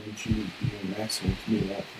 did you be an asshole to me that time?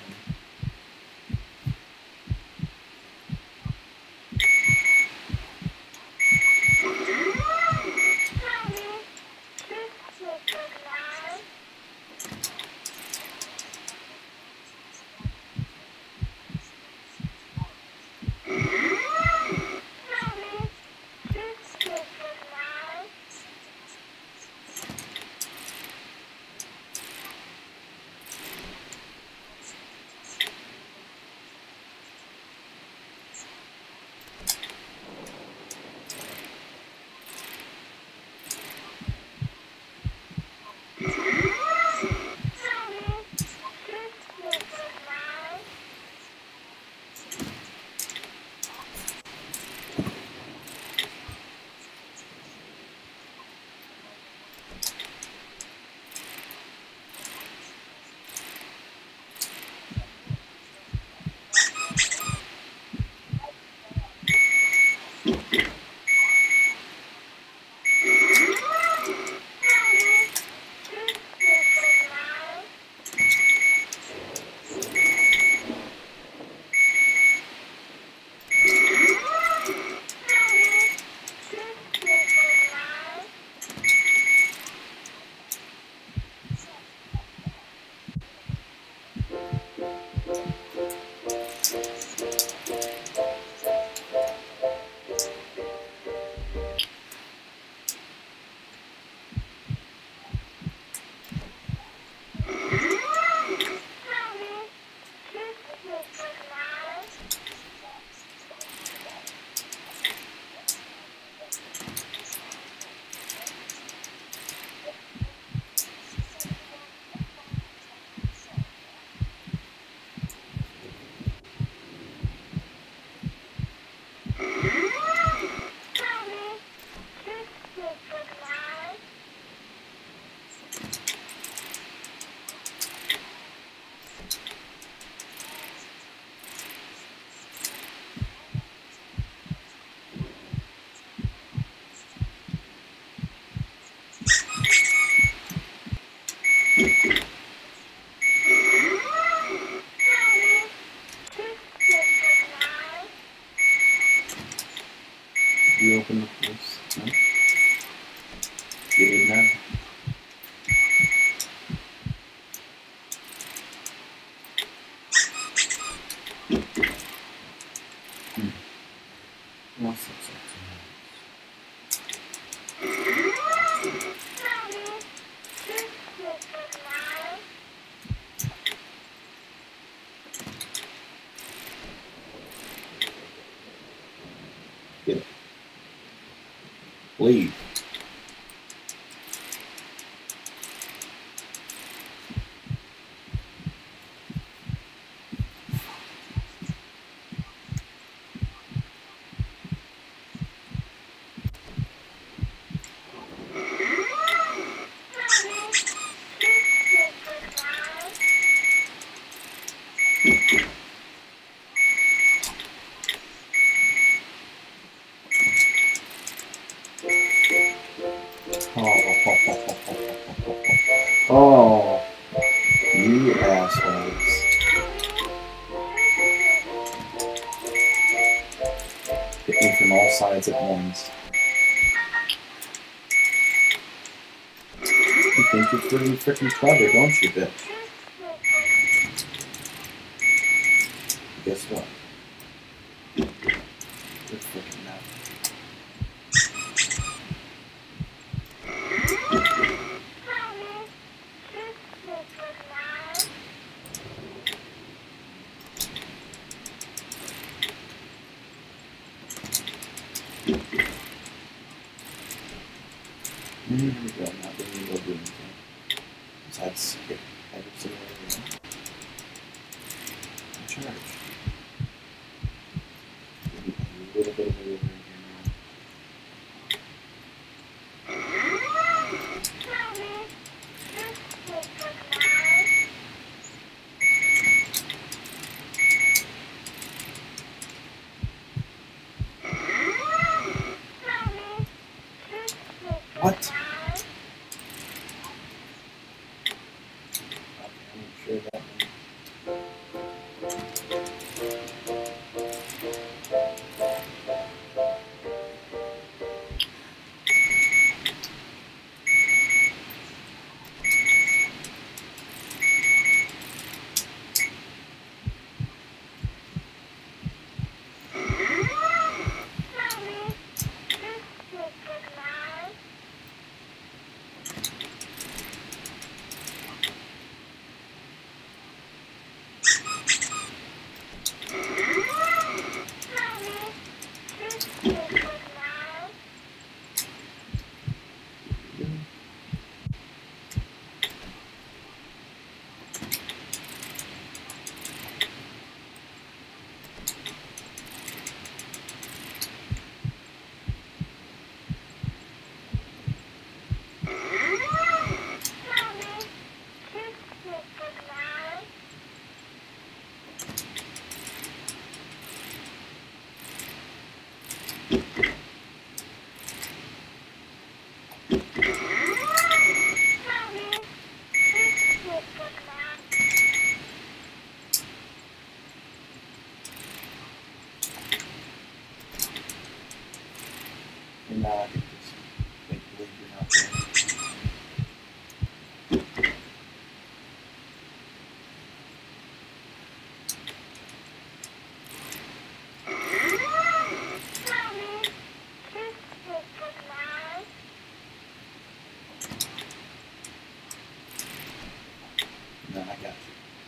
You open up this? No? You didn't know. Well, get it. Leave. Oh, you assholes. Hit me from all sides at once. You think you're pretty freaking clever, don't you, bitch? Guess what? You're freaking mad. Here we go, not being able to do anything. Besides, get every single one. Charge. Maybe a little bit of a river in here now. What? I'm sure that one. And now I can just make believe you're not there. No, I got you.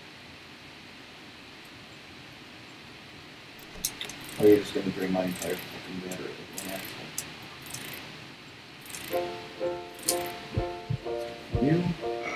Or you're just going to bring my entire fucking battery with one asshole. You.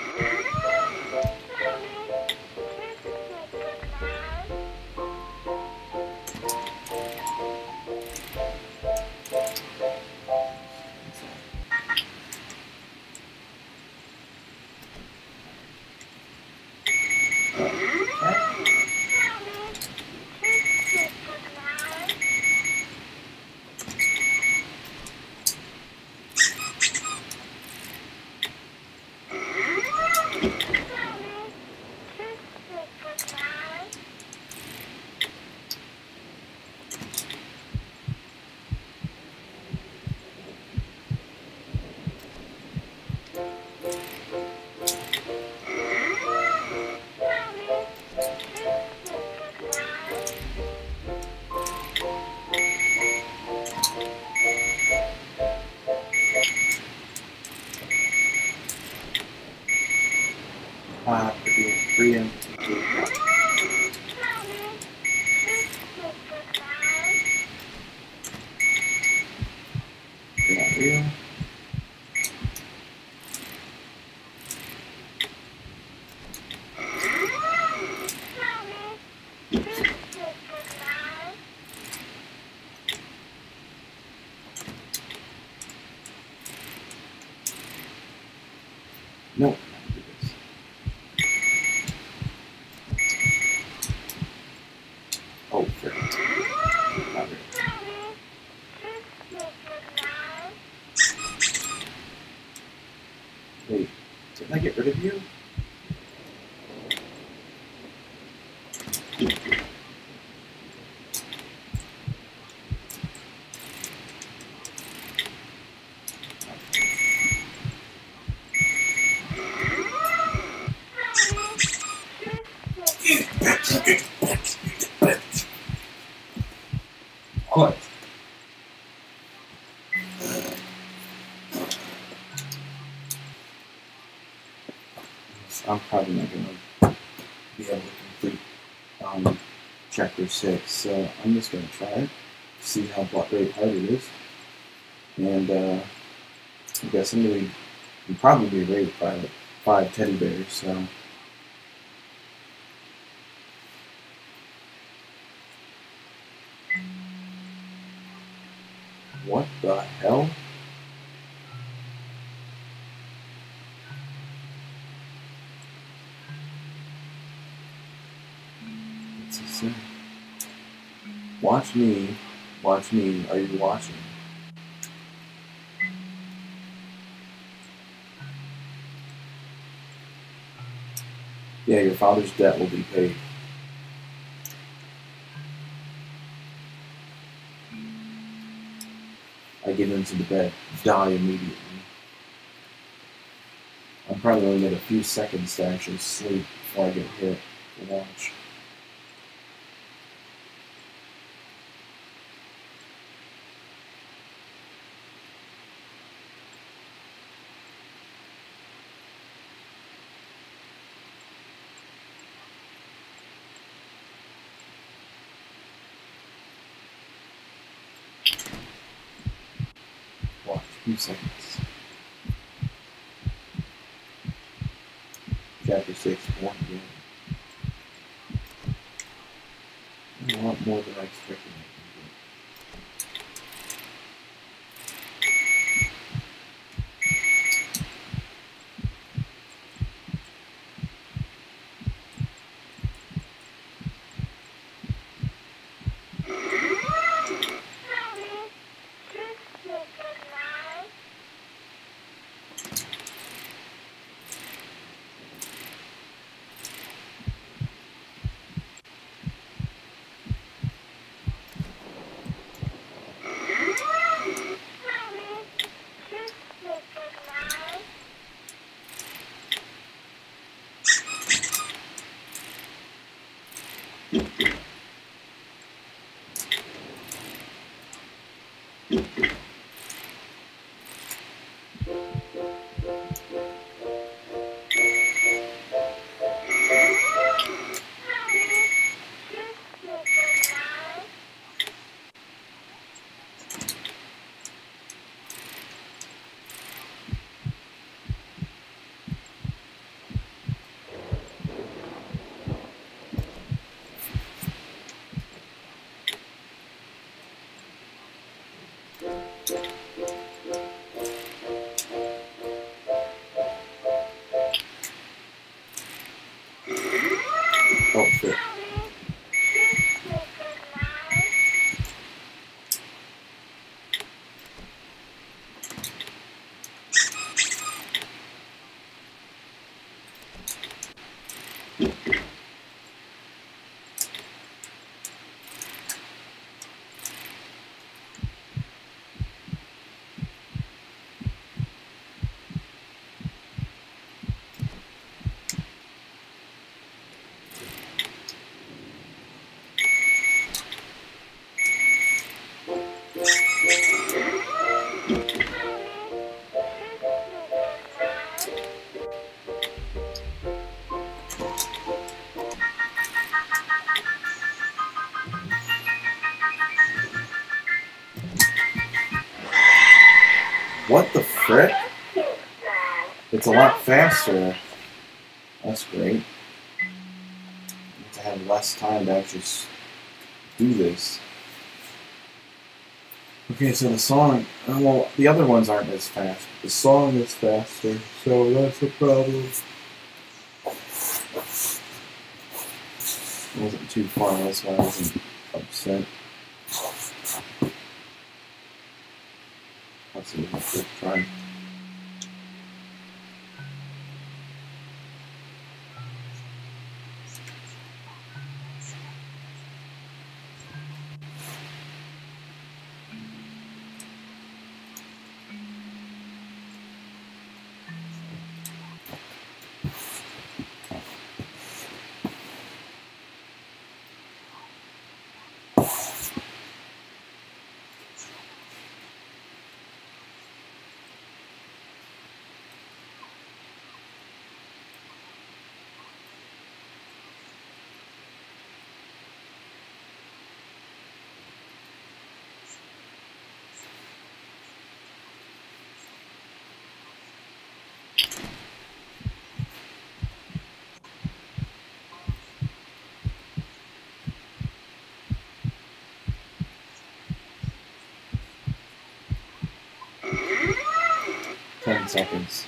Free him. You're not real. No. Oh, fair. Not real. Wait, didn't I get rid of you? What? I'm probably not going to be able to complete chapter 6, so I'm just going to try it, see how great hard it is, and I guess I'm going to probably be rated by like 5 teddy bears, so. What the hell? What's he saying? Watch me, are you watching? Yeah, your father's debt will be paid. I get into the bed, die immediately. I'm probably going to get a few seconds to actually sleep before I get hit to watch. Watch, a few seconds. Chapter 6, born again. A lot more than I expected. Oh, shit. What the frick? It's a lot faster. That's great. I have to have less time to actually do this. Okay, so the song, well, the other ones aren't as fast. The song is faster, so that's a problem. It wasn't too far, that's why I wasn't upset. Let's see, let's try. Seconds.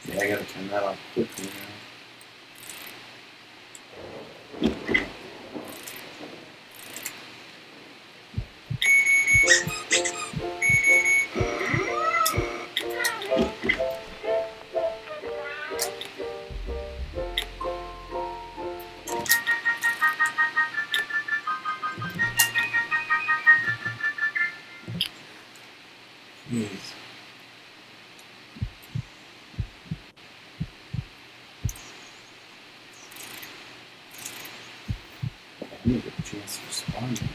Yeah, I gotta turn that off quickly now. Jeez. I need to get a chance to respond to anything.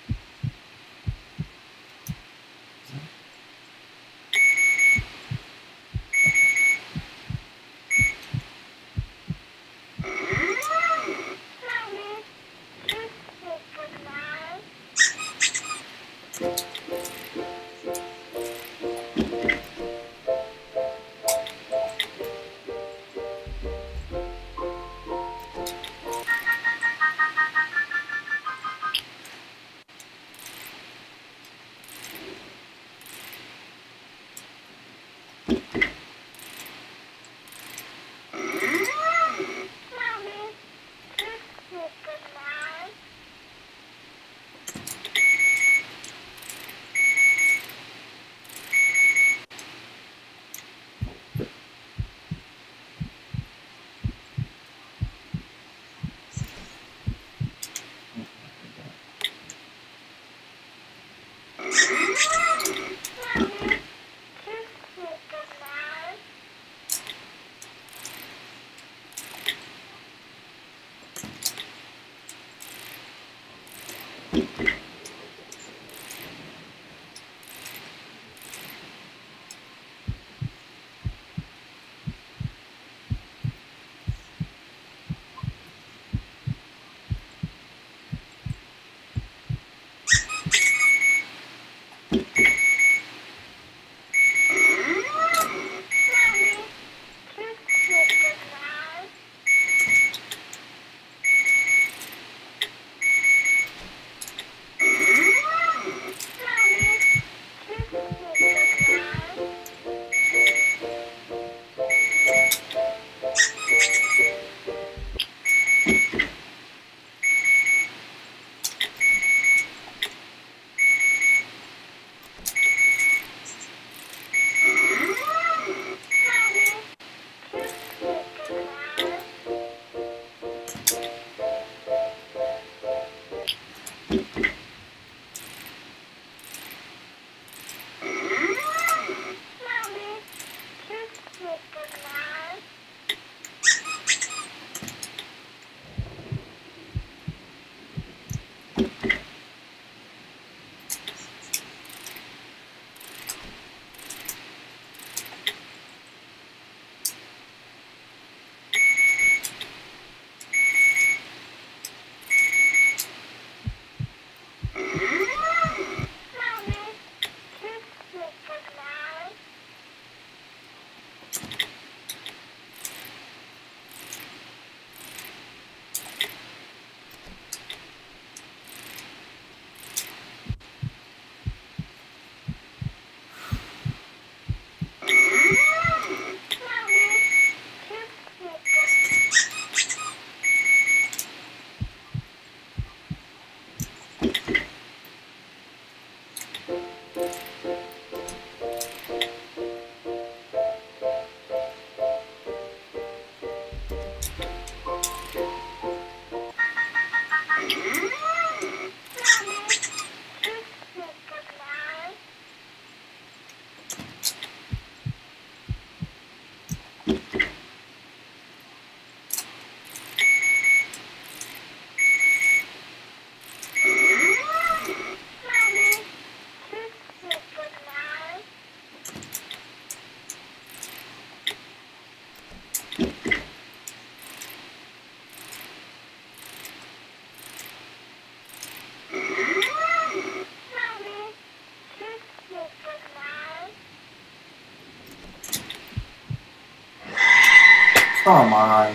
Come on.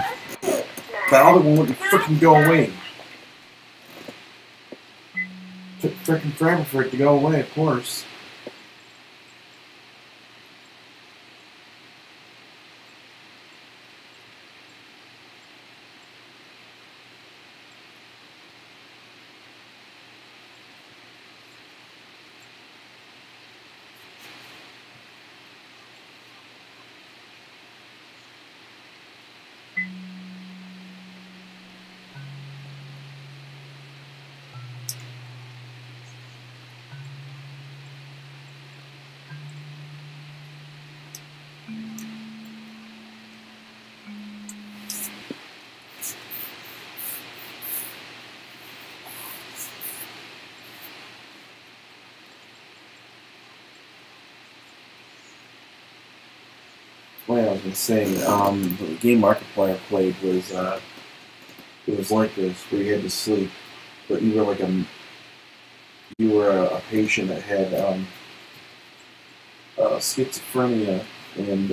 That other one wouldn't frickin' go away. Took frickin' forever for it to go away, of course. Well, I was gonna say, the game Markiplier played was it was like this, where you had to sleep, but you were like a patient that had schizophrenia and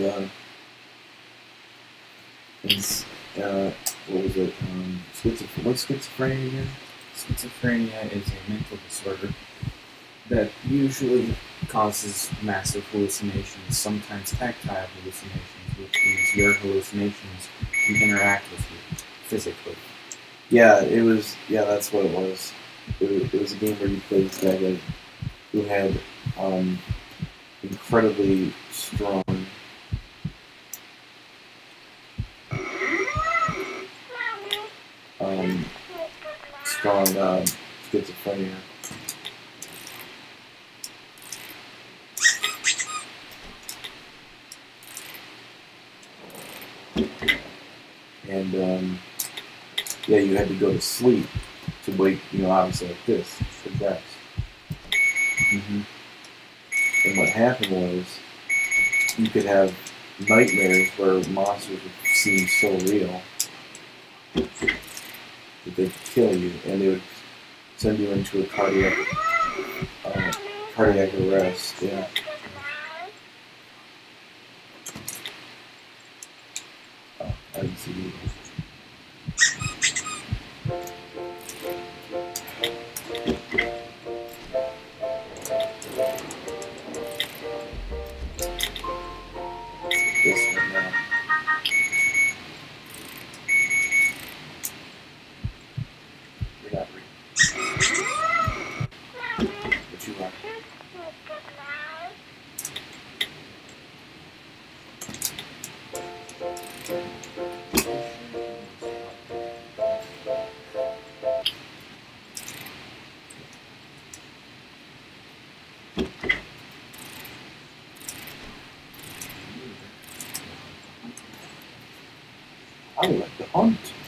what was it? What's schizophrenia again? Schizophrenia is a mental disorder that usually causes massive hallucinations, sometimes tactile hallucinations, which means your hallucinations can interact with you physically. Yeah, it was. Yeah, that's what it was. It was a game where you played this guy who had incredibly strong schizophrenia. And yeah, you had to go to sleep to wake, obviously like this, to rest. Mm-hmm. And what happened was, you could have nightmares where monsters would seem so real that they could kill you, and they would send you into a cardiac arrest. Yeah. Oh, I didn't see you. This one now. You're not reading. What you want? I like to hunt.